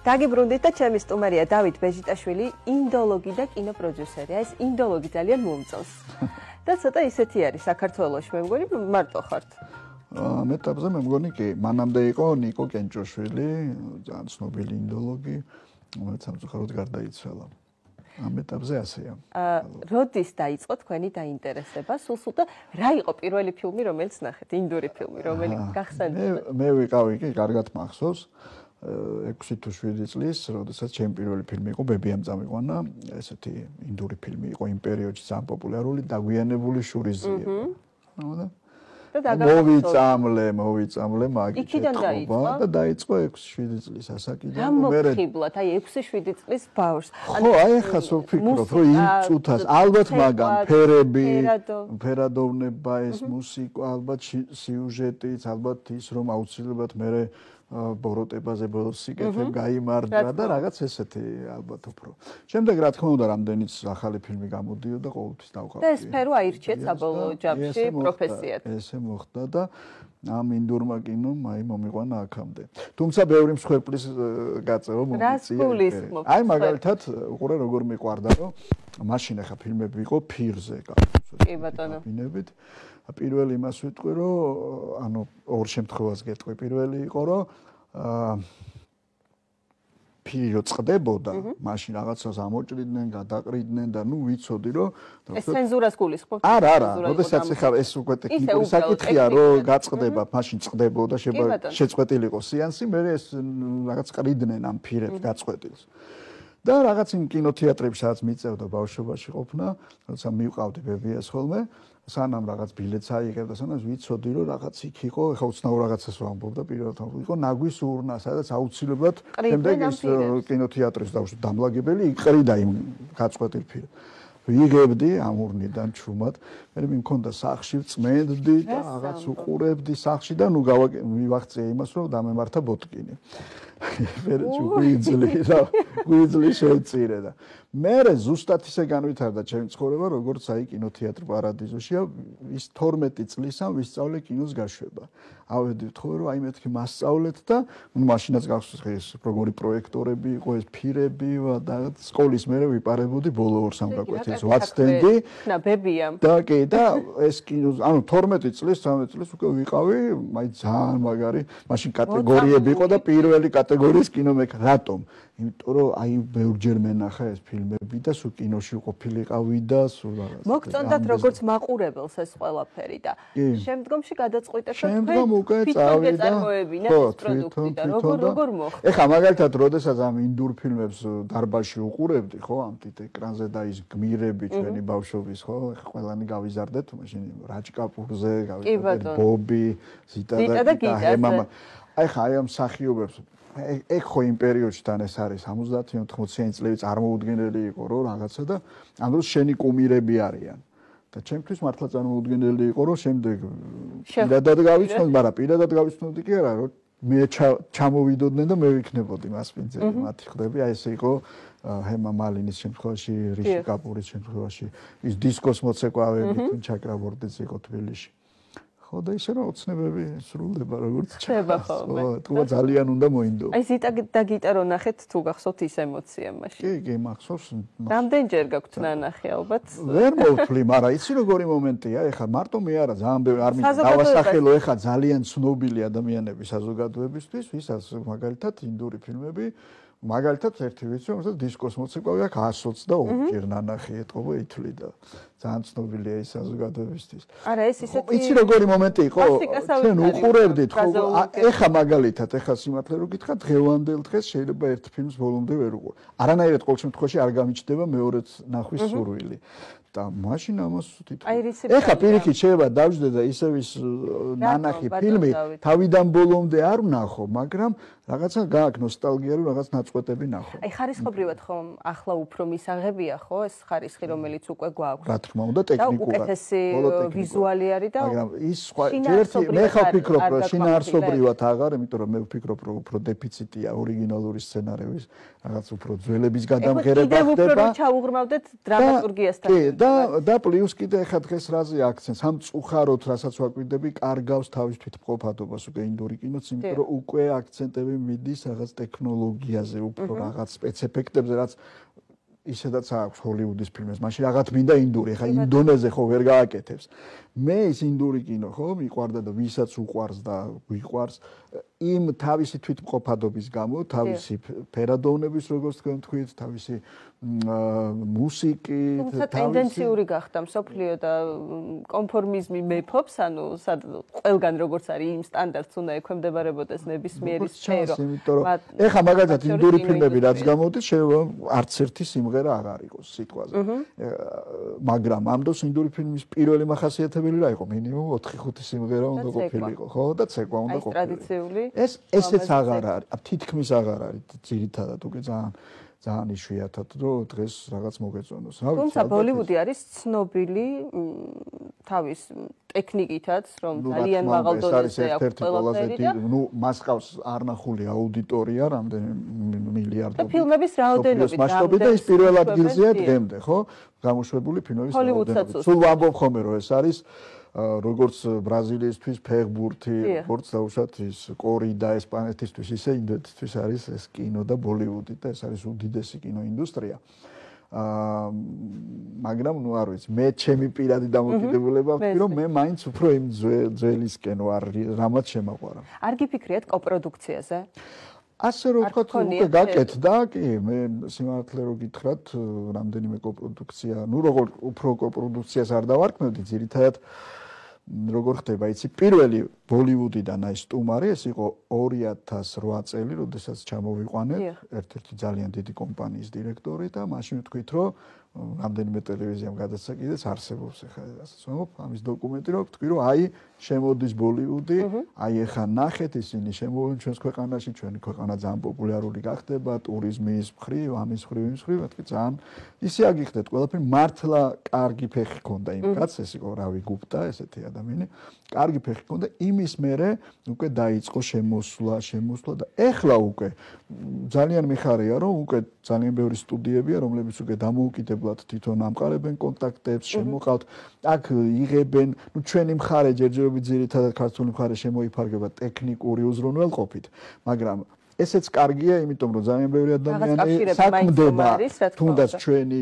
დაგიბრუნდით და ჩემი სტუმარია დავით ბეჟიტაშვილი, ინდოლოგი და კინოპროდიუსერი. ეს ინდოლოგი ძალიან მომწონს. და ცოტა ისეთი არის საქართველოში, მე მგონი მარტო ხართ. ამ ეტაპზე მე მგონი კი, მანამდე იყო ნიკო კენჭოშვილი, ძალიან ცნობილი ინდოლოგი, რომელიც სამწუხაროდ გარდაიცვალა. ამ ეტაპზე ასეა. როდის დაიწყო თქვენი დაინტერესება სულ და რა იყო პირველი ფილმი, რომელიც ნახეთ, ინდური ფილმი, რომელიც გახსენდით? მე ვიყავი კი, კარგად მახსოვს. 6 თუ 7 წლის, როდესაც ჩემი პირველი ფილმი იყო ბებიამ წამიყვანა, ესეთი ინდური ფილმი იყო იმ პერიოდში ძალიან პოპულარული, დაგვიანებული შურიზია. მოვიწამლე მაგით და დაიწყო 6-7 წლის ასაკიდან. რა მოხიბლად, აი 6-7 წლის ბავშვს. ხო, აი ახლა ვფიქრობ, რომ იმ წუთას ალბათ მაგამ ფერები, ფერადოვნება, ეს მუსიკა, ალბათ სიუჟეტიც, ალბათ ის რომ აუცილებლად მე ბოროტებაზე სიკეთე გაიმარჯვა და რაღაც ესეთი ალბათ უფრო. შემდეგ რა თქმა უნდა რამდენიც ახალი ფილმი გამოდიოდა ყოველთვის დავყავდი. და ეს სფერო აირჩიეთ საბოლოო ჯამში პროფესიად. ესე მოხდა და ამ ინდურმა კინომ აი მომიყვანა აქამდე. თუმცა ბევრი მსხვერპლის გაწევა მომიწია. აი მაგალითად უყურე როგორ მიყვარდა რომ მაშინ ახლა ფილმები იყო ფირზე გასულ. კი ბატონო. ბინებით პირველი იმას ვიტყვი რომ ანუ ორ შემთხვევას გეტყვი. პირველი იყო რომ ფილმი რო წყდებოდა, მაშინ რაღაცას ამოჭრიდნენ, გადაყრიდნენ და ნუ ვიცოდი რომ ეს ცენზურას გულისხმობთ? არა, როდესაც ახლა ეს უკვე ტექნიკური საკითხია რომ გაწყდება, მაშინ წყდებოდა, შეწყვეტილი იყო სეანსი, მე ეს რაღაც ყრიდნენ ამ ფილმებს გაწყვეტილს. და რაღაც იმ კინოთეატრებში სადაც მიწევდა ბავშვობაში ყოფნა, როცა მივყავდი ბებიას ხოლმე, სანამ რაღაც ბილეთს აიღებდა, სანამ ვიცოდი რომ რაღაც იქ იყო, ეხა უცნაურ რაღაცას ვამბობ და პირველად იყო ნაგვის ურნა, სადაც აუცილებლად შემდეგ ის კინოთეატრის დამლაგებელი იყრიდა იმ გაწყვეტილ ფილმს. ვიღებდი ამ ურნიდან ჩუმად, მე მქონდა სახლში წმენდდი და რაღაც უყურებდი სახლში და ნუ მივაღწია იმას რომ დამემართა ბოტკინი. მე გვიძლი შევწირე და მე ზუსტად ისე განვითარდა ჩემი ცხოვრება როგორც აი კინოთეატრ პარადიზოშია ის 12 წლისამ ვისწავლე კინოს გაშვება. ავედი თქო რომ აი მეთქი მასწავლეთ და მაშინაც გახსოვს ეს როგორი პროექტორები იყო ეს ფირები და სკოლის მერე ვიპარებოდი ბოლო 2 სამგაკვეთილს ვაცდენდი ბებიამ და კი და ეს კინოს ანუ 12 წლის 13 წლის უკვე ვიყავი აი ძალიან მაგარი მაშინ კატეგორიები იყო და პირველი კატეგორიის კინომექა რატომ იმიტომ რომ აი ბევრჯერ მენახა ეს ფილმები და სულ კინოში ყოფილიყავი და სულ რაღაც მოგწონდათ როგორც მაყურებელს ეს ყველაფერი და შემდგომში გადაწყვიტეთ შემდგომ უკვე წავიდა პროდუქტი და როგორ მოხდა ეხლა მაგალითად როდესაც ამ ინდურ ფილმებს დარბაზში უყურებდი ხო ამ თით ეკრანზე და ის გმირები ჩვენი ბავშვობის ხო ეხლა ყველანი გავიზარდეთ მაშინ რაჯკაპურზე გავიზარდეთ ბობი ზიტა და ჰემამა აი ხა აი ამ სახიობებს ეგ ხო იმ პერიოდში თან ეს არის 70-80-იანი წლები წარმოუდგენელი იყო რომ რაღაცა და ამ დროს შენი კუმირები არიან და ჩემთვის მართლა წარმოუდგენელი იყო რომ შემდეგ პირადად გავიცნობდი, მაგრამ პირადად გავიცნობდი კი არა რომ მე ჩამოვიდოდნენ და მე ვიქნებოდი მასპინძელი მათი ხდები აი ესე იყო ჰემა მალინის შემთხვევაში რიში კაპურის შემთხვევაში ის დისკოს მოცეკვავები თუ ჩაკრაბორდიც იყო თბილისში ხო და ისე რომ ოცნებები სრულდება როგორც ჩება ხოლმე. თქო ძალიან უნდა მოინდო. აი ზიტა და გიტარო ნახეთ თუ გახსოვთ ის ემოცია მაშინ. კი, მახსოვს. რამდენჯერ გაქვთ ნანახი ალბათ? ვერ მოვთვლი, მაგრამ იცი როგორი მომენტია, ეხლა მარტო მე არა, ძალიან ბევრი არ მინდა დავასახელო ეხლა ძალიან ცნობილი ადამიანები საზოგადოებისთვის, ვისაც მაგალითად ინდური ფილმები მაგალითად ერთი ვიცი, რომელსაც დისკოს მოცეკვავი აქვს 122 ჯერ ნანახი ეტყობა ითვლიდა. ძალიან ცნობილია ის საზოგადოებისთვის. არა, ეს ისეთი იცი როგორი მომენტი იყო? ჩვენ უყურებდით ხო? ეხა მაგალითად, ეხა სიმართლე რო გითხრა, დღევანდელ დღეს შეიძლება ერთ ფილმს ბოლომდე ვერ უყურ. არანაირად ყოველ შემთხვევაში არ გამიჩნდება მეორეც ნახვის სურვილი. და მაშინ ამას თვითონ ეხა პირიქით შეიძლება დავждდე და ისევ ის ნანახი ფილმი თავიდან ბოლომდე არ ვნახო, მაგრამ რაღაცა გააქვს ნოსტალგია რომ რაღაც ნაწყვეტები ნახო. აი ხარისხობრივად ხომ ახლა უფრო მისაღებია ხო ეს ხარისხი რომელიც უკვე გვაქვს. რა თქმა უნდა ტექნიკურად. უკეთესი ვიზუალი არის და მაგრამ ის სხვა მე ხა ვფიქრობ რომ შინაარსობრივად აღარ, იმიტომ რომ მე ვფიქრობ რომ უფრო დეფიციტია ორიგინალური სცენარების რაღაც უფრო ძველების გადამღერება ხდება. კიდევ უფრო რომ ჩაუღრმავდეთ დრამატურგიასთან. კი და და პლუს კიდე ხა დღეს რაზე აქცენტს ამ წუხაროთ რასაც ვაკვირდები კარგავს თავის თვითმყოფადობას უკვე ინდური კინოც იმიტომ რომ უკვე აქცენტები მიდის რაღაც ტექნოლოგიაზე უფრო რაღაც სპეციფიკებზე რაც ისედაც აქვს ჰოლივუდის ფილმებს მაშინ რაღაც მინდა ინდური ხა ინდონეზე ხო ვერ გააკეთებს მე ის ინდური კინო ხო მიყვარდა და ვისაც უყვარს და გვიყვარს იმ თავისი თვითმყოფადობის გამო თავისი ფერადოვნების როგორც თქვენ თქვით თავისი მუსიკით თავისი ტენდენციური გახდა მსოფლიო და კონფორმიზმი მეფობს ანუ ყველგან როგორც არის იმ სტანდარტს უნდა ექვემდებარებოდეს ნებისმიერი სფერო ეხა მაგალითად ინდური ფილმები რაც გამოდის არც ერთი სიმღერა აღარ იყოს სიტყვაზე მაგრამ ამ დროს ინდური φιλმის პირველი მახასიათებელი რა იყო მინიმუმ 4-5 სიმღერა უნდა ყოფილიყო ხო და ცეკვა უნდა ყოფილიყო ტრადიციული ესეც აღარ არის თითქმის აღარ არის ძირითადად უკვე ძალიან იშვიათად რომ დღეს რაღაც მოგეწონოს რა ვიცი თუმცა ბოლივუდი არის ცნობილი თავის ტექნიკითაც რომ ძალიან მაღალ დონეზე აქვს ყველაფერი და ნუ მას ყავს არნახული აუდიტორია რამდენი მილიარდობით და ფილმების რაოდენობით მასშტაბი და ის პირველ ადგილზეა დღემდე ხო გამოშვებული ფილმების რაოდენობით სულ ვამბობ ხოლმე რომ ეს არის როგორც ბრაზილიისთვის ფეხბურთი, როგორც დაუშვათ ის კორიდა ესპანეთისთვის, ისე ინდოეთისთვის არის ეს კინო და ბოლივუდი და ეს არის უდიდესი კინოინდუსტრია. მაგრამ ნუ არ ვიცი, მე ჩემი პირადი დამოკიდებულება ვთქვი, რომ მე მაინც უფრო იმ ძველისკენ ვარ, რამაც შემაყვარა. არ გიფიქრიათ კოპროდუქციაზე? ასე რომ ვთქვათ, უკვე გაკეთდა, კი, მე სიმართლე რო გითხრათ, რამდენიმე კოპროდუქცია, ნუ როგორ უფრო კოპროდუქციას არ დავარქმევდი, ძირითადად როგორ ხდება, იცი, პირველი ბოლივუდიდან აი სტუმარი, ეს იყო 2008 წელი, როდესაც ჩამოვიყვანეთ, ერთ-ერთი ძალიან დიდი კომპანიის დირექტორი და მაშინ ვთქვით, რომ რამდენიმე ტელევიზიამ გადაცა კიდეც არსებობს ახლა რასაც ვამბობ, ამის დოკუმენტი რომ ვთქვი, რომ აი შემოდის ბოლივუდი, აი ახლა ნახეთ ისინი შემოვიდნენ ჩვენს ქვეყანაში, ჩვენი ქვეყანა ძალიან პოპულარული გახდება ტურიზმის მხრივ, ამის მხრივ, იმის მხრივ, ვთქვი, ძალიან ისე აგიხდეთ ყველაფერი, მართლა კარგი ფეხი ჰქონდა იმ კაცს, ეს იყო რავი გუპტა, ესეთი ადამიანი, კარგი ფეხი ჰქონდა, იმის მერე უკვე დაიწყო შემოსვლა და ეხლა უკვე ძალიან მიხარია, რომ უკვე ძალიან ბევრი სტუდიებია, რომლებიც უკვე დამოუკიდებლად თვითონ ამყარებენ კონტაქტებს, შემოყავთ, აქ იღებენ, ნუ ჩვენი მხარე ჯერჯერობით ძირითადად ქართული მხარე შემოიფარგება ტექნიკური უზრუნველყოფით, მაგრამ ესეც კარგია, იმიტომ რომ ძალიან ბევრი ადამიანი საქმდება, თუნდაც ჩვენი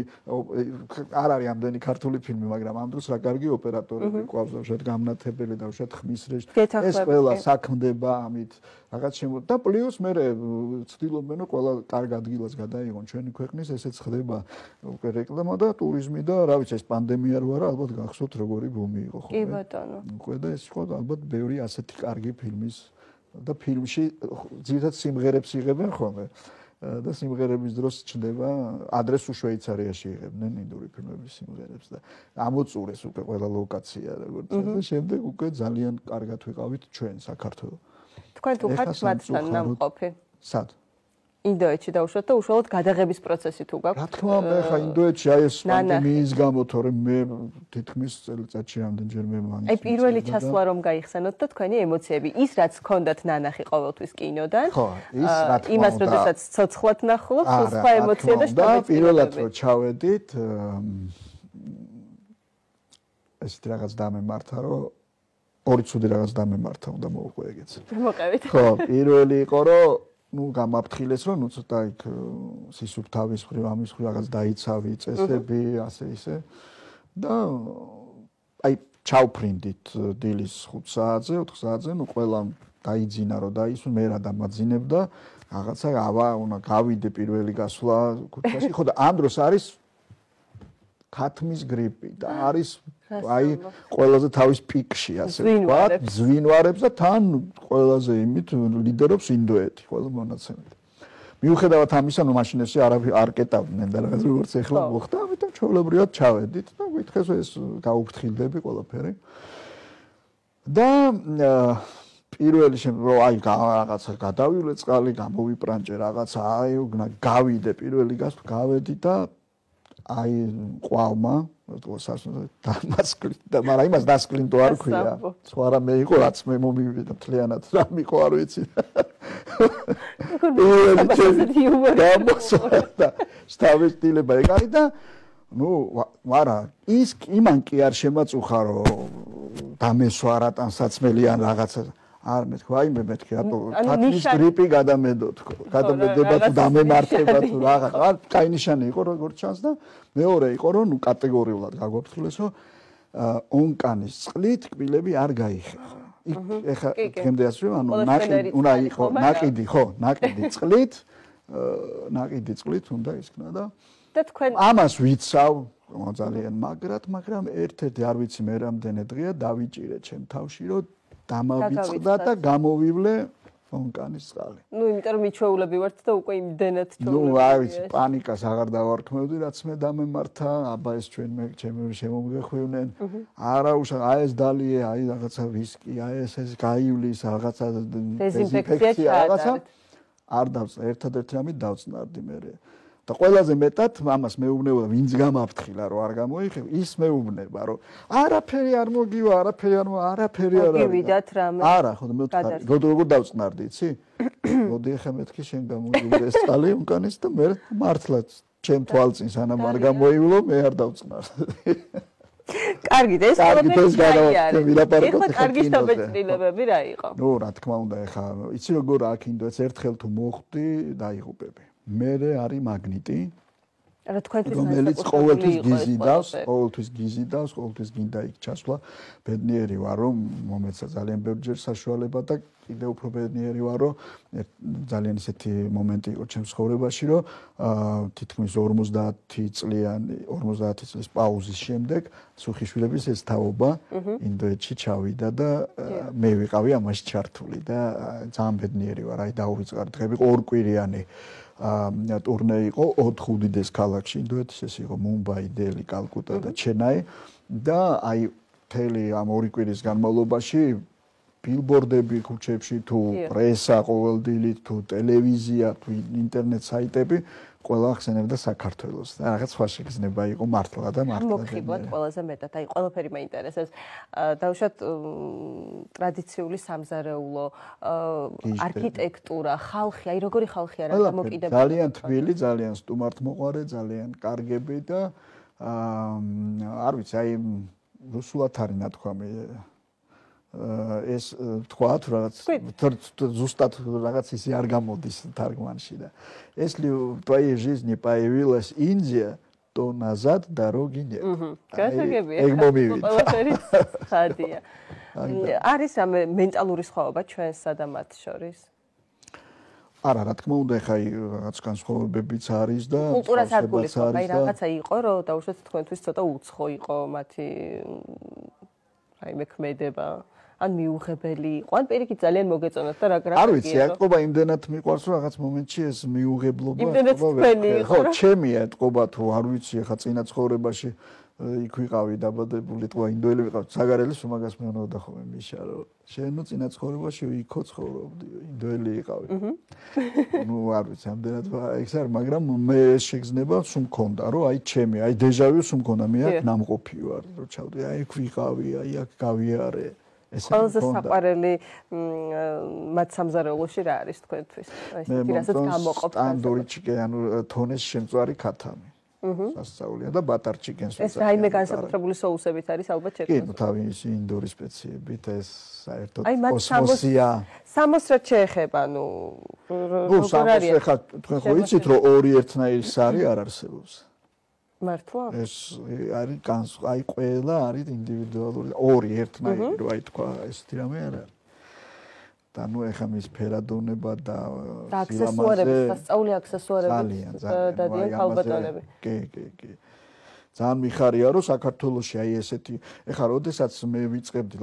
არ არის ამდენი ქართული ფილმი, მაგრამ ამ დროს რა კარგი ოპერატორები ყავს, უშუალოდ გამნათებელი და უშუალოდ ხმის რეჟისორი. ეს ყველა საქმდება ამით, რაღაც და პლუს მე ვცდილობენ რომ ყველა კარგ ადგილას გადაიღონ ჩვენი ქვეყნის, ესეც ხდება უკვე რეკლამა და ტურიზმი და რა ვიცი, ეს პანდემია რო არა, ალბათ გახსოვთ როგორი ბუმი იყო ხო? კი ბატონო. უკვე და ეს იყო ალბათ ბევრი ასეთი კარგი ფილმის და ფილმში ძირითადად სიმღერებს იღებენ ხოლმე და სიმღერების დროს ჩნდება ადრესუ შვეიცარიაში იღებდნენ ინდური ფილმების სიმღერებს და ამოწურეს უკვე ყველა ლოკაცია როგორც და შემდეგ უკვე ძალიან კარგად ვიყავით ჩვენ საქართველოს. თქვენ თუ ხართ მათთან ნამყოფი? სად? ინდოეთში დაუშვათ და უშუალოდ გადაღების პროცესი თუ გაქვთ? რა თქმა უნდა, ხა ინდოეთში აი ეს პანდემიის გამო, თორემ მე თითქმის წელიწადში რამდენჯერმე მაინც. აი პირველი ჩასვლა რომ გაიხსენოთ და თქვენი ემოციები, ის რაც ჰქონდათ ნანახი ყოველთვის კინოდან. ხო, ის რა თქმა უნდა. იმას როდესაც ცოცხლად ნახულობ, სხვა ემოცია და და პირველად რომ ჩავედით, ესეთი რაღაც დამემართა, რომ ორი ცუდი რაღაც დამემართა უნდა მოუყვე ეგეც. მოყევით. ხო, პირველი იყო რომ ну გამაფრთხილეს რომ ну ცოტა იქ სისუფთავის მხრივ ამის მხრივ რაღაც დაიცავი წესები ასე ისე და აი ჩავფრინდით დილის 5 საათზე 4 საათზე ну ყველა დაიძინა რომ დაისვენ მე რა დამაძინებდა რაღაცა ავა უნდა გავიდე პირველი გასვლა ქუჩაში ხო და ამ დროს არის ქათმის გრიპი და არის აი ყველაზე თავის პიკში ასე ვთქვათ ზვინვარებს და თან ყველაზე იმით ლიდერობს ინდოეთი ყველა მონაცემით მიუხედავად ამისა ნუ მაშინ ესე არ კეტავდნენ და რაღაც როგორც ეხლა მოხდა ამიტომ ჩვეულებრივად ჩავედით და გითხეს ეს გაუფრთხილდები ყველაფერი და პირველი რომ აი რაღაცა გადავივლე წყალი გამოვიპრანჭე რაღაცა აი გავიდე პირველი გავედი და აი ყვავმა დასკლინტ და მაგრამ იმას დასკლინტო არ ქვია სხვა რამე იყო რაც მე მომივიდა მთლიანად რა მიყო არ ვიცი და შტაბისტილება ეგ არის და ნუ არა ის იმან კი არ შემაწუხა რომ დამესვა რატან საცმელიან რაღაცა არ მეთქვა აი მე მეთქი რატო თათმის გრიპი გადამედო თქო გადამედება თუ დამემართება თუ რაღაც არ კაი ნიშანი იყო როგორც ჩანს და მეორე იყო რომ ნუ კატეგორიულად გაგვაფრთხილეს რომ ონკანის წყლით კბილები არ გაიხერხა ეხა დღემდე ასე რომ ანუ ნაკიდი უნდა იყო ნაკიდი წყლით უნდა ისქნა და თქვენ ამას ვიცავ ძალიან მაგრამ ერთ-ერთი არ ვიცი მე რამდენი დღეა დავიჭირე ჩემ თავში რომ დამავიწყდა და გამოვივლე ონკანის წყალი. ნუ იმიტომ რომ მიჩვეულები ვართ და უკვე იმდენად ჩვეულები. ნუ არ ვიცი პანიკას აღარ დავარქმევდი რაც მე დამემართა აბა ეს ჩვენ ჩემი შემომგეხვივნენ. არაუშა აი ეს დალიე აი რაღაცა ვისკი აი ეს გაივლის რაღაცა დეზინფექცია რაღაცა არ დავწ ერთადერთი რამით დავწნარდი მე და ყველაზე მეტად ამას მეუბნებოდა ვინც გამაფრთხილა რომ არ გამოიხევ ის მეუბნება რომ არაფერი არ მოგივა არაფერი არ მოგივიდათ რამე არა ხო მე როგორ დავწნარდი იცი მოდი ახლა მეთქი შენ გამოგივიდეს წყალი უკანეს და მე მართლაც ჩემ თვალწინ სანამ არ გამოივლო მე არ დავწნარდი კარგი ეს ყველაფერი ეხლა კარგი შთაბეჭდილებები რა იყო ნუ რა თქმა უნდა ეხლა იცი როგორ აქინდოც ერთხელ თუ მოხვდი დაიღუპები მერე არის მაგნიტი რა თქვენთვის რომელიც ყოველთვის გიზიდავს, ყოველთვის გინდა იქ ჩასვლა. ბედნიერი ვარ რომ მომეცა ძალიან ბევრჯერ საშუალება და კიდევ უფრო ბედნიერი ვარ რომ ძალიან ისეთი მომენტი იყო ჩემს ცხოვრებაში რომ თითქმის 50 წლის პაუზის შემდეგ სუხიშვილების ეს თაობა ინდოეთში ჩავიდა და მე ვიყავი ამაში ჩართული და ძალიან ბედნიერი ვარ. აი დაუვიწყარ დღები ორკვირიანი ტურნე იყო 4 უდიდეს ქალაქში ინდოეთის ეს იყო მუმბაი, დელი, კალკუტა და ჩენაი და აი მთელი ამ 2 კვირის განმავლობაში ბილბორდები ქუჩებში თუ პრესა ყოველდღიურად თუ ტელევიზია თუ ინტერნეტ საიტები ყველა ახსენებდა საქართველოს და რაღაც სხვა შეგრძნება იყო მართლა და მართლა მოგხიბლად ყველაზე მეტად აი ყველაფერი მაინტერესებს დავუშვათ ტრადიციული სამზარეულო არქიტექტურა ხალხი აი როგორი ხალხი არა დამოკიდებული ძალიან თბილი ძალიან სტუმართმოყვარე ძალიან კარგები და არ ვიცი აი რუსულად არის ნათქვამი ეს თქვა თუ რაღაც ზუსტად რაღაც ისე არ გამოდის თარგმანში და если в твоей жизни появилась Индия то назад дороги нет. ეგ მომივიდა. ყველაფერი ხადია. არის ამ მენტალური სხვაობა ჩვენსა და მათ შორის? არა, რა თქმა უნდა, ხა რაღაც განსხვავებებიც არის და კულტურას არ გულისხმობ, აი რაღაცა იყო, რომ დაუშვათ თქვენთვის ცოტა უცხო იყო მათი აი მექმედება. ან მიუღებელი იყო, ან პირიქით ძალიან მოგეწონათ და რა გრაფიკია. არ ვიცი, ეთყობა იმდენად მიყვარს, რომ რაღაც მომენტში ეს მიუღებლობა იმდენად თქვენი იყო. ხო, ჩემია ეთყობა თუ არ ვიცი, ხა წინა ცხოვრებაში იქ ვიყავი დაბადებული, თქვა ინდოელი ვიყავ, საგარელის უმაგას მეუბნებოდა ხოლმე მიშა, რომ შენ წინა ცხოვრებაში იქო ცხოვრობდი, ინდოელი იყავი. ნუ არ ვიცი, ამდენად ეს არ, მაგრამ მე ეს შეგრძნება სულ მქონდა, რომ აი ჩემი, აი დეჟავიუ სულ მქონდა, მე აქ ნამყოფი ვარ, რომ ჩავდი, აი იქ ვიყავი, აი აქ გავიარე. ყველაზე საყვარელი მათ სამზარეულოში რა არის თქვენთვის? ესეთი რასაც გამოყოფ სტანდური ჩიკენი, ანუ თონეს შემწვარი ქათამი. სასწაულია და ბატარ ჩიკენს ეს რაიმე განსაკუთრებული соусებით არის ალბათ შეკრება. კი, თავის ინდური სპეციებით ეს საერთოდ ოსმოსია. სამოს რაც შეეხება, ნუ როგორ არის? ნუ სამოს ხა თქვენ ხო იცით რომ ორი ერთნაირი სარი არ არსებობს. მართლა? ეს არის აი ყველა არის ინდივიდუალური ორი ერთნაირი რო აი თქვა ესეთი რამე არ არის. და ნუ ეხა მის ფერადონება და აქსესუარები, სასწაული აქსესუარები დადიან ქალბატონები. კი. ძალიან მიხარია რომ საქართველოში აი ესეთი ეხა როდესაც მე ვიწყებდი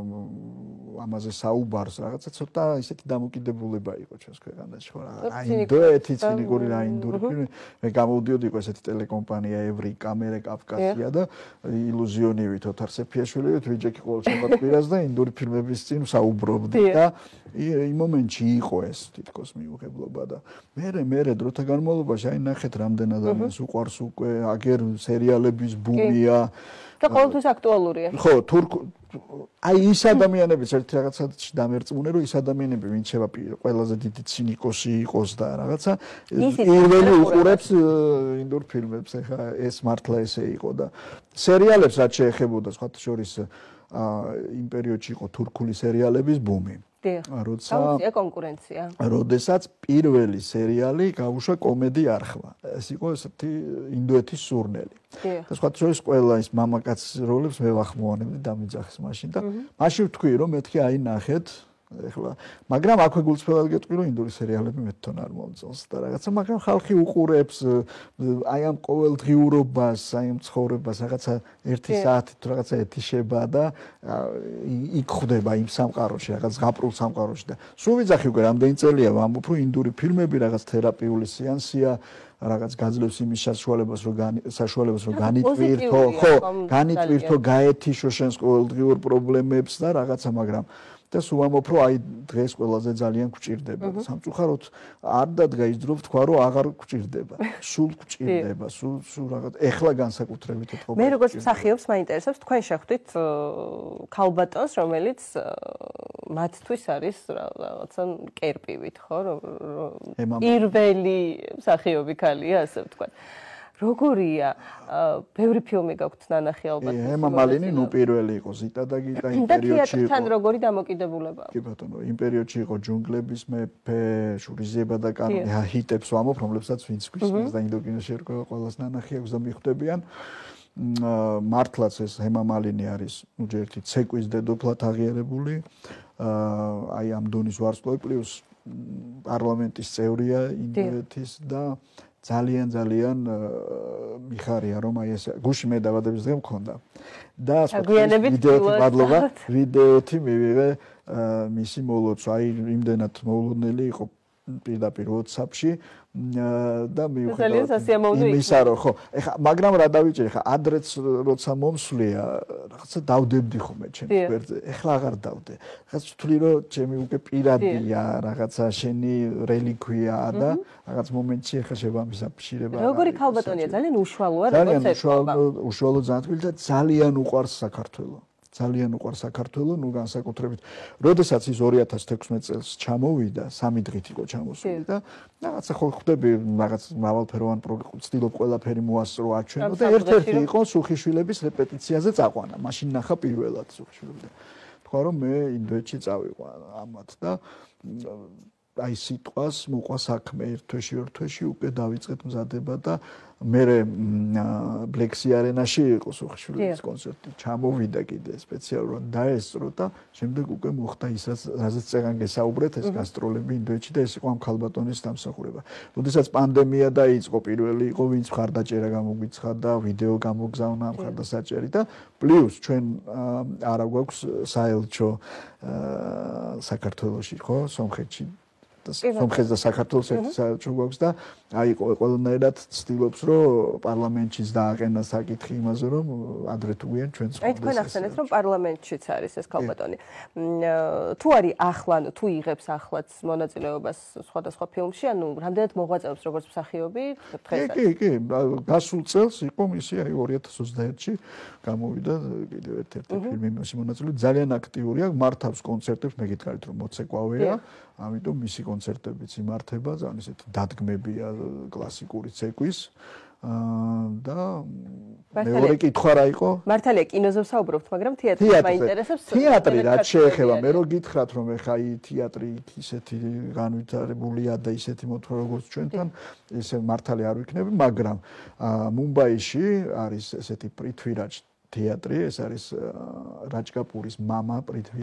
ამაზე საუბარს რაღაცა ცოტა ისეთი დამოკიდებულება იყო ჩვენს ქვეყანაში ხო რა აი ინდოეთი ცინიკური რა ინდური ფილმი მე გამოვდიოდი იყო ესეთი ტელეკომპანია ევრი კამერა კავკასია და ილუზიონივით ოთარ სეფიაშვილი ვიჯექი ყოველ შაბათ კვირას და ინდური ფილმების წინ საუბრობდი და იმ მომენტში იყო ეს თითქოს მიუღებლობა და მე დროთა განმავლობაში აი ნახეთ რამდენ ადამიანს უყვარს უკვე აგერ სერიალ სერიალების ბუმია და ყოველთვის აქტუალურია. ხო, აი ის ადამიანებიც ერთი რაღაცაში დამერწმუნე, რომ ის ადამიანები, ვინც შევა ყველაზე დიდი ცინიკოსი იყოს და რაღაცა, პირველი უყურებს ინდურ ფილმებს, ეხლა ეს მართლა ესე იყო და სერიალებს რაც შეეხებოდა, სხვათა შორის იმ პერიოდში იყო თურქული სერიალების ბუმი. როცა კონკურენცია. როდესაც პირველი სერიალი გავუშვა კომედი არხმა. ეს იყო ესეთი ინდოეთის სურნელი. და სხვათა შორის ყველა ის მამაკაც როლებს მე ვახმოვანებდი დამიძახის მაშინ და მაშინ ვთქვი რომ მეთქი აი ნახეთ ეხლა მაგრამ აქვე გულწრფელად გეტყვი რომ ინდური სერიალები მე თვითონ არ მომწონს და რაღაცა მაგრამ ხალხი უყურებს აი ამ ყოველდღიურობას აი ამ ცხოვრებას რაღაცა 1 საათი თუ რაღაცა ეთიშება და იქ ხვდება იმ სამყაროში რაღაც ზღაპრულ სამყაროში და სულ ვიძახი უკვე რამდენი წელია ვამბობ რომ ინდური ფილმები რაღაც თერაპიული სეანსია რაღაც გაძლევს იმის საშუალებას რომ განიტვირთო ხო განიტვირთო გაეთიშო შენს ყოველდღიურ პრობლემებს და რაღაცა მაგრამ და სულ ვამბობ რომ აი დღეს ყველაზე ძალიან გვჭირდება სამწუხაროდ არ დადგა ის დრო ვთქვა რომ აღარ გვჭირდება სულ გვჭირდება სულ რაღაც ეხლა განსაკუთრებით ეთქობა მე როგორც მსახიობს მაინტერესებს თქვენ შეხვდით ქალბატონს რომელიც მათთვის არის რაღაცა კერპივით ხო პირველი მსახიობი ქალია ასე ვთქვა როგორია ბევრი ფილმი გაქვთ ნანახი ალბათ ემა მალინი ნუ პირველი იყო ზიტა და გიტა იმ პერიოდში იყო თან როგორი დამოკიდებულება კი ბატონო იმ პერიოდში იყო ჯუნგლების მეფე შურიზება და კანონი ჰიტებს ვამობ რომლებსაც ვინც გვისმენს და ინდოკინოში ერქვა ყველას ნანახი აქვს და მიხვდებიან მართლაც ეს ემა მალინი არის ნუ ერთი ცეკვის დედოფლად აღიარებული აი ამ დონის ვარსკვლავი პლუს პარლამენტის წევრია ინდოეთის და ძალიან მიხარია რომ აი ეს გუში მე დაბადების დღე მქონდა და ვიდეოთი მივიღე მისი მოლოცვა აი იმდენად მოულოდნელი იყო პირდაპირ WhatsApp-ში და მივხვდი იმისა რომ ხო ეხა მაგრამ რა დავიჭერი ეხა ადრეც როცა მომსვლია რაღაცა დავდებდი ხოლმე ჩემს გვერდზე ეხლა აღარ დავდე რაღაც ვთვლი რომ ჩემი უკვე პირადია რაღაცა შენი რელიკვიაა და რაღაც მომენტში ეხლა შევამისაფშირება როგორი ქალბატონია ძალიან უშუალოა როგორც უშუალო ძალიან და ძალიან უყვარს საქართველო ნუ განსაკუთრებით როდესაც ის 2016 წელს ჩამოვიდა 3 დღით იყო ჩამოსული და რაღაცა ხო ხვდები რაღაც მრავალფეროვან ცდილობ ყველაფერი მოასწრო აჩვენო და ერთ-ერთი იყო სუხიშვილების რეპეტიციაზე წაყვანა მაშინ ნახა პირველად სუხიშვილები თქვა რომ მე ინდოეთში წავიყვან ამათ და აი სიტყვას მოყვა საქმე ერთ თვეში უკვე დავიწყეთ მზადება და მე ბლექსი არენაში იყო სუხიშვილის კონცერტი ჩამოვიდა კიდე სპეციალურად დაესწრო და შემდეგ უკვე მოხდა ის რაზეც წეგან გესაუბრეთ ეს გასტროლები ინდოეთში და ეს იყო ამ ქალბატონის დამსახურება. როდესაც პანდემია დაიწყო პირველი იყო ვინც მხარდაჭერა გამოგვიცხადა ვიდეო გამოგზავნა მხარდასაჭერი და პლუს ჩვენ არა გვაქვს საელჩო საქართველოში ხო სომხეთში სომხეთს და საქართველოს საელჩო გვაქვს და აი ყველანაირად ცდილობს რომ პარლამენტშიც დააყენა საკითხი იმაზე რომ ადრე თუ გვიან ჩვენს აი თქვენ ახსენეთ რომ პარლამენტშიც არის ეს ქალბატონი თუ არის ახლა თუ იღებს ახლაც მონაწილეობას სხვადასხვა ფილმში ანუ რამდენად მოღვაწეობს როგორც მსახიობი დღესაც კი გასულ წელს იყო მისი აი 2021-ში გამოვიდა კიდევ ერთ-ერთი ფილმი მასში მონაწილე ძალიან აქტიურია მართავს კონცერტებს მე გითხარით რომ მოცეკვავეა ამიტომ მისი კონცერტებიც იმართება ძალიან ისეთი დადგმებია კლასიკური ცეკვის და მეორე კითხვა რა იყო? მართალია კინოზე ვსაუბრობთ, მაგრამ თეატრი მაინტერესებს. თეატრი რაც შეეხება, მე რო გითხრათ რომ ეხა თეატრი ისეთი განვითარებულია და ისეთი მოთხრა როგორც ჩვენთან, ესე მართალი არ ვიქნები, მაგრამ მუმბაიში არის ესეთი პრითვირაჯ თეატრი, ეს არის რაჯკაპურის მამა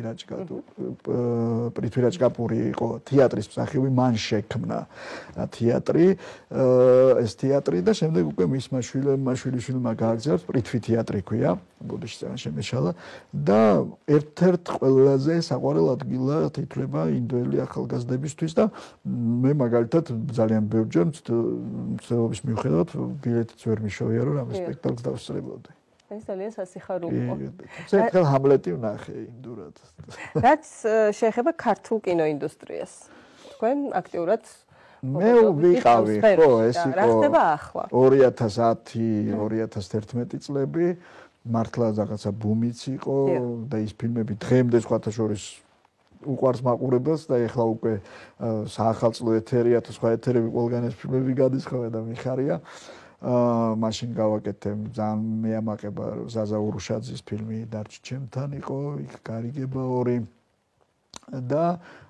პრითვირაჯ კაპური იყო თეატრის მსახიობი, მან შექმნა თეატრი, ეს თეატრი და შემდეგ უკვე მისმა შვილიშვილმა გააგზავნეს პრითვი თეატრი ქვია, ბუდეში ძალიან შემეშალა და ერთ-ერთ ყველაზე საყვარელ ადგილად ითვლება ინდოელი ახალგაზრდებისთვის და მე მაგალითად ძალიან ბევრჯერ მცდელობის მიუხედავად ბილეთიც ვერ მიშოვია რომ ამ სპექტაკლს დავსწრებოდი. ეს ძალიან სასიხარულოა. ზოგადად ჰამლეტი ვნახე ინდურად. რაც შეეხება ქართულ კინოინდუსტრიას. თქვენ აქტიურად მე ვიყავი, ხო, ეს იყო. რა ხდება ახლა? 2010-2011 წლები, მართლა რაღაცა ბუმიც იყო და ის ფილმები დღემდე სხვათა შორის უყვარს მაყურებელს და ეხლა უკვე საახალწლო ეთერია თუ სხვა ეთერები ყველგან ეს ფილმები გადის ხოლმე და მიხარია. მაშინ გავაკეთე ძალიან მეამაყება ზაზა ურუშაძის ფილმი დარჩი ჩემთან იყო, იქ გარიგება 2 და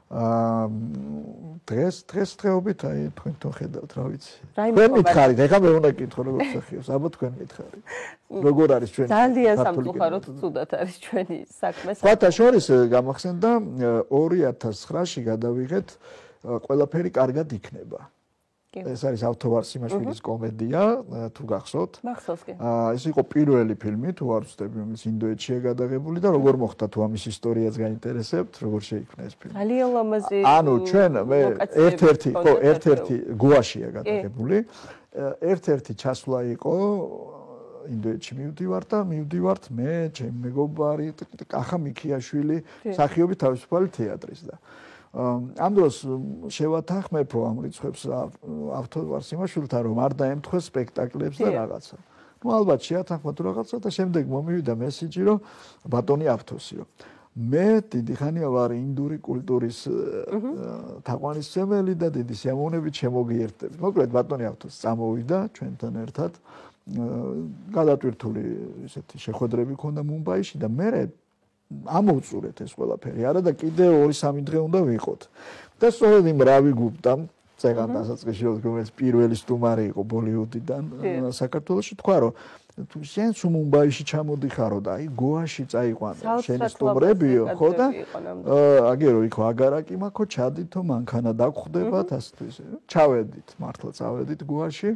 დღესდღეობით აი თქვენ თვითონ ხედავთ რა ვიცი. თქვენ მითხარით, ეხლა მე უნდა გითხო როგორ სახიოს, აბა თქვენ მითხარით. როგორ არის ჩვენი ძალიან სამწუხაროდ ცუდად არის ჩვენი საქმე. სხვათა შორის გამახსენდა 2009-ში გადავიღეთ ყველაფერი კარგად იქნება. ეს არის ავთოვარ სიმაშვილის კომედია, თუ გახსოვთ. მახსოვს კი. ეს იყო პირველი ფილმი, თუ არ ვცდები, რომელიც ინდოეთშია გადაღებული და როგორ მოხდა თუ ამის ისტორიაც გაინტერესებთ, როგორ შეიქმნა ეს ფილმი. ძალიან ლამაზი. ანუ ჩვენ მე ერთ-ერთი გუაშია გადაღებული. ერთ-ერთი ჩასვლა იყო ინდოეთში მივდივართ მე, ჩემი მეგობარი, კახა მიქიაშვილი, მსახიობი თავისუფალი თეატრის და ამ დროს შევათანხმებ ამ რიცხვებს ავთოვარ სიმაშვილთან რომ არ დაემთხვეს სპექტაკლებს და რაღაცა. ნუ ალბათ შეათანხმოთ რაღაცა და შემდეგ მომივიდა მესიჯი რომ ბატონი ავთოსი რომ მე დიდი ხანია ვარ ინდური კულტურის თაყვანისმცემელი და დიდი სიამოვნებით შემოგიერთდებით. მოკლედ ბატონი ავთოს წამოვიდა ჩვენთან ერთად. გადატვირთული ესეთი შეხვედრები ქონდა მუმბაიში და მე ამოვწურეთ ეს ყველაფერი. არა და კიდე 2-3 დღე უნდა ვიყოთ. და სწორედ იმ რავი გუპტამ წეგან დასაწყისში რომელიც პირველი სტუმარი იყო ბოლივუდიდან საქართველოში თქვა რომ თუ შენ სულ მუმბაიში ჩამოდიხარო და აი გოაში წაიყვანე შენი სტუმრებიო ხო და აგერო იქ აგარაკი მაქო ჩადითო მანქანა დაგხვდებათ ასე ისე. ჩავედით მართლა წავედით გოაში.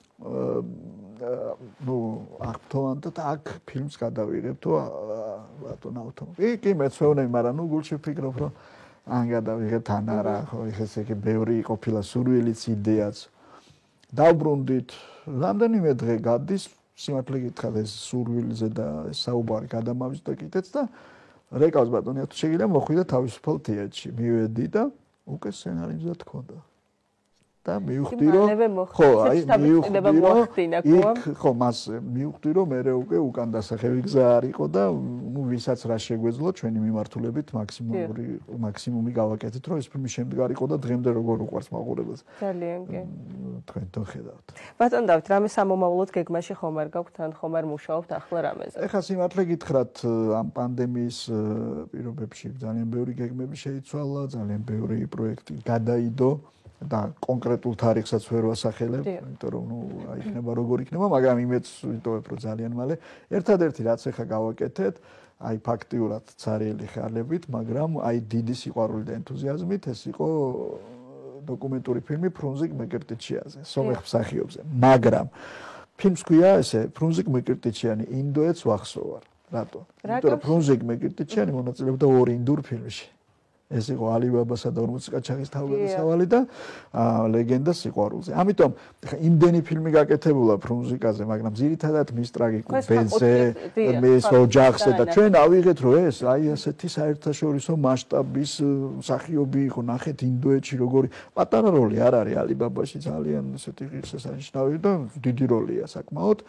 ნუ აქ აქ ფილმს გადავიღებთო ბატონ ავთო. კი მეცვევნები, მაგრამ ნუ გულში ვფიქრობ რომ ან გადავიღეთ ან არა, ხო, ესე იგი ბევრი ყოფილა სურვილიც იდეაც. დავბრუნდით, რამდენიმე დღე გადის, სიმართლე გითხრათ ეს სურვილზე და საუბარი გადამავიდა კიდეც და რეკავს ბატონი ავთო შეიძლება მოხვიდა თავისუფალ თეატრში. მივედი და უკვე სცენარი მზად ჰქონდა. და მივხვდი რომ ხო აი მივხვდი რომ ხო მას მივხვდი რომ მე უკვე უკან დასახევი გზა არ იყო და ნუ ვისაც რა შეგვეძლო ჩვენი მიმართულებით მაქსიმუმი გავაკეთეთ რომ ეს ფილმი შემდეგ არ იყო და დღემდე როგორ უყვარს მაყურებელს. ძალიან კი. თქვენ თვითონ ხედავთ. ბატონ დავით, რამე სამომავლოდ გეგმაში ხომ არ გაქვთ ან ხომ არ მუშაობთ ახლა რამეზე? ეხლა სიმართლე გითხრათ ამ პანდემიის პირობებში ძალიან ბევრი გეგმები შეიცვალა, ძალიან ბევრი პროექტი გადაიდო. და კონკრეტულ თარიღსაც ვერ ვასახელებ, იმიტომ რომ ნუ აიქნება როგორ იქნება, მაგრამ იმედს ვიტოვებ რომ ძალიან მალე. ერთადერთი რაც ახლა გავაკეთეთ, აი ფაქტიურად ცარიელი ხალებით, მაგრამ აი დიდი სიყვარული და ენთუზიაზმით ეს იყო დოკუმენტური ფილმი ფრუნზიკ მეკერტიჩიანზე, სომეხ მსახიობზე. მაგრამ ფილმს ქვია ესე, ფრუნზიკ მეკერტიჩიანი ინდოეთს ვახსოვარ. რატო? იმიტომ რომ ფრუნზიკ მეკერტიჩიანი მონაწილეობდა 2 ინდურ ფილმში. ეს იყო ალიბაბასა და 40 კაჩაღის თავგადასავალი და ლეგენდა სიყვარულზე. ამიტომ იმდენი ფილმი გაკეთებულა ფრუნზიკაზე, მაგრამ ძირითადად მის ტრაგიკულ ბედზე, მის ოჯახზე და ჩვენ ავიღეთ რომ ეს აი ასეთი საერთაშორისო მასშტაბის მსახიობი იყო, ნახეთ ინდოეთში როგორი პატარა როლი არ არის ალიბაბაში ძალიან ესეთი ღირსშესანიშნავი და დიდი როლია საკმაოდ.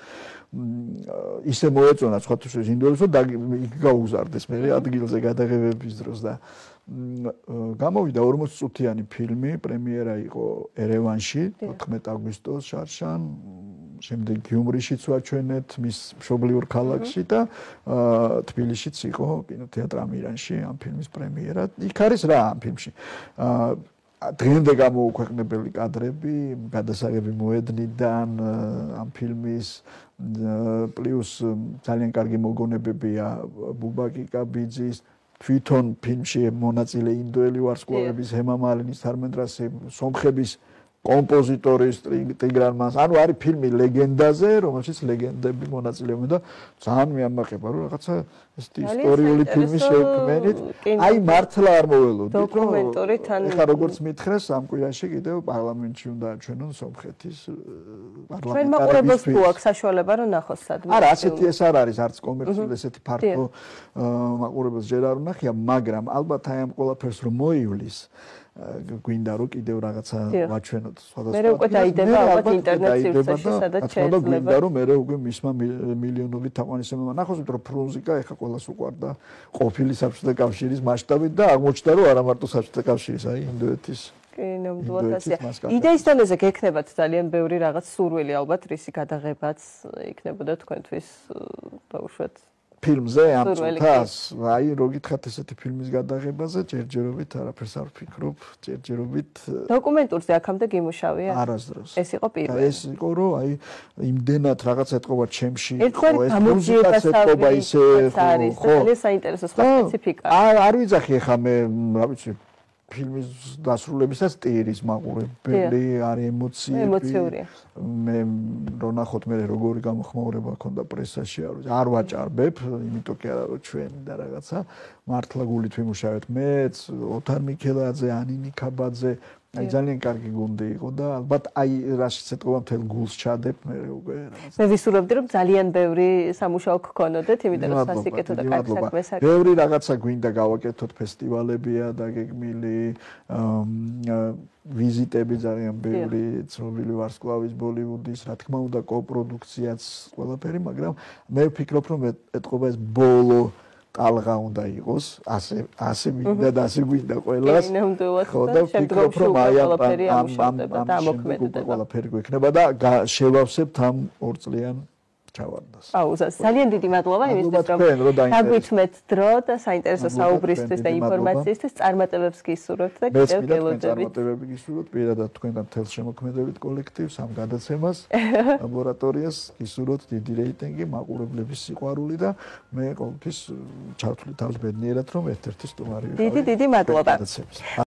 ისე მოეწონა სხვათა შორის ინდოელს და იქ გაუგზარდეს მე ადგილზე გადაღებების დროს და გამოვიდა 40 წუთიანი ფილმი, პრემიერა იყო ერევანში 14 აგვისტოს შარშან, შემდეგ გიუმრიშიც ვაჩვენეთ მის მშობლიურ ქალაქში და თბილისშიც იყო კინოთეატრ ამირანში ამ ფილმის პრემიერა. იქ არის რა ამ ფილმში? დღემდე გამოუქვეყნებელი კადრები, გადასაღები მოედნიდან ამ ფილმის პლუს ძალიან კარგი მოგონებებია ბუბაკი კაბიძის თვითონ ფილმში მონაწილე ინდოელი ვარსკვლავების ჰემა მალინის, თარმენდრასი, სომხების კომპოზიტორის ტიგრან მას. ანუ არის ფილმი ლეგენდაზე, რომელშიც ლეგენდები მონაწილეობენ და ძალიან მეამაყება რომ რაღაცა ესეთი ისტორიული ფილმი შევქმნით. აი მართლა არ მოველოდით რომ დოკუმენტური თან ეხლა როგორც მითხრეს ამ კვირაში კიდევ პარლამენტში უნდა აჩვენონ სომხეთის პარლამენტარების ჩვენ მაყურებელს თუ აქვს საშუალება რომ ნახოს სადმე. არა, ასეთი ეს არ არის არც კომერციული ესეთი ფართო მაყურებელს ჯერ არ უნახია, მაგრამ ალბათ აი ამ ყველაფერს რომ მოივლის გვინდა რომ კიდევ რაღაცა ვაჩვენოთ სხვადასხვა. მე უკვე დაიდება ალბათ ინტერნეტ სივრცეში, სადაც შეიძლება. გვინდა რომ მე უკვე მისმა მილიონობით თაყვანისმცემელმა ნახოს, იმიტომ რომ ფრუნზიკა ეხა ყველას უყვარდა ყოფილი საბჭოთა კავშირის მასშტაბით და აღმოჩნდა რომ არა მარტო საბჭოთა კავშირის, აი ინდოეთის. კი, ნამდვილად ასეა. იდეის დონეზე გექნებათ ძალიან ბევრი რაღაც სურვილი ალბათ, რისი გადაღებაც იქნებოდა თქვენთვის ბავშვად. ფილმზე ამ წუთას, აი რო გითხათ ესეთი ფილმის გადაღებაზე, ჯერჯერობით არაფერს არ ვფიქრობ, ჯერჯერობით დოკუმენტურზე აქამდე გიმუშავია? არასდროს. ეს იყო პირველი. ეს იყო რომ აი იმდენად რაღაც ეთყობა ჩემში, ეს მუსიკას ეთყობა ისე ხო, ძალიან საინტერესო სხვა სპეციფიკა. არ ვიძახი ხა მე, რა ვიცი, ფილმის დასრულებისას ტირის მაყურებელი, არის ემოციები. მე რო ნახოთ მე როგორი გამოხმაურება ქონდა პრესაში, არ ვაჭარბებ, იმიტომ კი არა რომ ჩვენ და რაღაცა მართლა გულით ვიმუშავეთ მეც, ოთარ მიქელაძე, ანინი ქაბაძე, აი ძალიან კარგი გუნდი იყო და ალბათ აი რაშიც ეთყობა მთელ გულს ჩადებ მე უკვე რაღაც. მე ვისურვებდი რომ ძალიან ბევრი სამუშაო გქონოდეთ, იმიტომ რომ სასიკეთო და კარგი საქმე საქმე. ბევრი რაღაცა გვინდა გავაკეთოთ, ფესტივალებია დაგეგმილი, ვიზიტები ძალიან ბევრი, ცნობილი ვარსკვლავის, ბოლივუდის, რა თქმა უნდა, კოპროდუქციაც ყველაფერი, მაგრამ მე ვფიქრობ რომ ეთყობა ეს ბოლო ტალღა უნდა იყოს, ასე მინდა და ასე გვინდა ყველას. ხო და ვფიქრობ რომ აი ამ ყველაფერი გვექნება და შევავსებთ ამ 2 წლიან ჩავარდას. აუზას ძალიან დიდი მადლობა იმისთვის რომ დაგვიწმეთ დრო და საინტერესო საუბრისთვის და ინფორმაციისთვის წარმატებებს გისურვებთ და კიდევ გელოდებით. წარმატებები გისურვებთ პირადად თქვენთან თელ შემოქმედებით კოლექტივს ამ გადაცემას ლაბორატორიას გისურვებთ დიდი რეიტინგი, მაყურებლების სიყვარული და მე ყოველთვის ჩავთვლი თავს ბედნიერად რომ ერთ-ერთი სტუმარი ვიყავი. დიდი მადლობა.